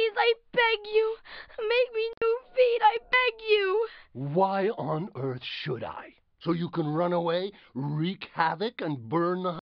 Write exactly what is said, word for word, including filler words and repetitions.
Please, I beg you. Make me new feet, I beg you. Why on earth should I? So you can run away, wreak havoc, and burn the